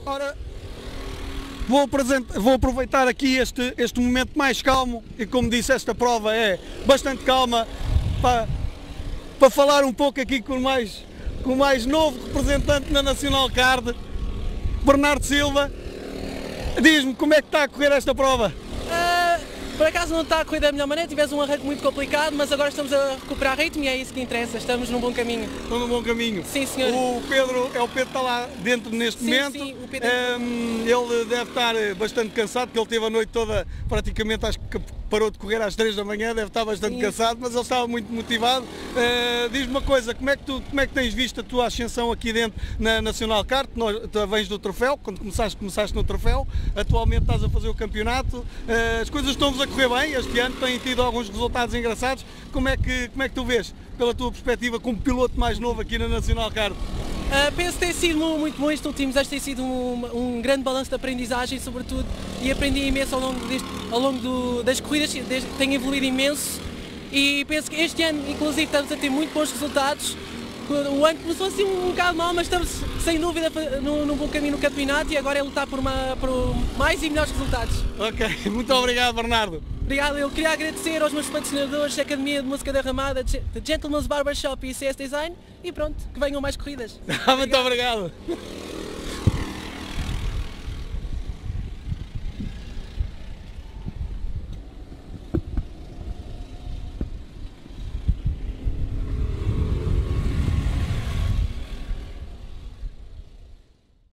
Ora, vou aproveitar aqui este momento mais calmo e, como disse, esta prova é bastante calma para falar um pouco aqui com o mais novo representante na Nacional Card, Bernardo Silva. Diz-me como é que está a correr esta prova? Por acaso não está a correr da melhor maneira, tivemos um arranque muito complicado, mas agora estamos a recuperar ritmo e é isso que interessa, estamos num bom caminho. Estão num bom caminho? Sim, senhor. O Pedro está lá dentro neste momento. Sim, o Pedro. Ele deve estar bastante cansado, porque ele teve a noite toda, praticamente, acho que parou de correr às 3 da manhã, deve estar bastante cansado, mas ele estava muito motivado. Diz-me uma coisa, como é que tens visto a tua ascensão aqui dentro na Nacional Kart? Tu vens do troféu, quando começaste no troféu, atualmente estás a fazer o campeonato, as coisas estão-vos a correr bem este ano, têm tido alguns resultados engraçados. Como é que tu vês, pela tua perspectiva, como piloto mais novo aqui na Nacional Kart? Penso que tem sido muito bom estes últimos anos, tem sido um grande balanço de aprendizagem, sobretudo, e aprendi imenso ao longo das corridas, tenho evoluído imenso e penso que este ano, inclusive, estamos a ter muito bons resultados. O ano começou assim um bocado mal, mas estamos sem dúvida num bom caminho no campeonato e agora é lutar por mais e melhores resultados. Ok, muito obrigado, Bernardo. Obrigado, eu queria agradecer aos meus patrocinadores, a Academia de Música da Ramada, The Gentleman's Barbershop e CS Design, e pronto, que venham mais corridas. Muito obrigado.